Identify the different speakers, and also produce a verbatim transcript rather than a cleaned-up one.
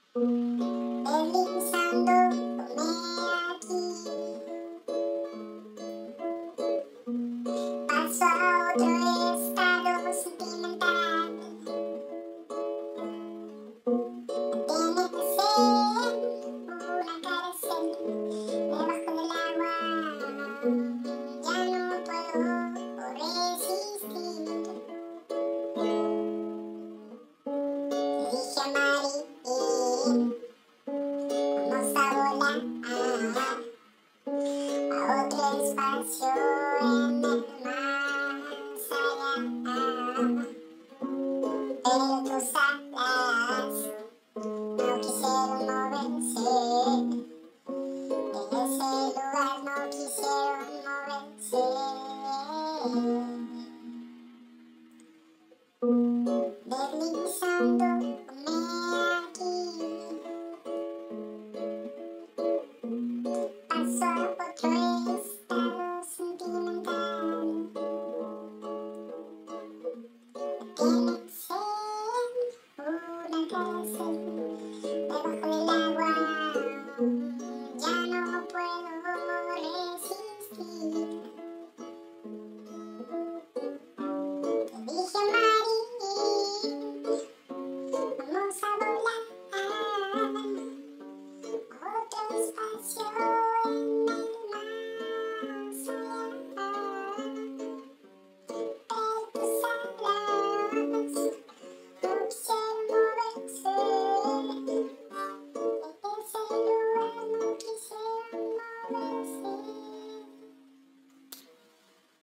Speaker 1: deslizándome aquí, paso a otro estado sentimental. Tiene que ser una cárcel debajo del agua, ya no puedo resistir. Dije Marin, vamos a volar a otro espacio en el más allá, pero tus alas no quisieron moverse, de ese lugar no quisieron moverse. Deslizándome aquí, paso a otro estado sentimental. Tiene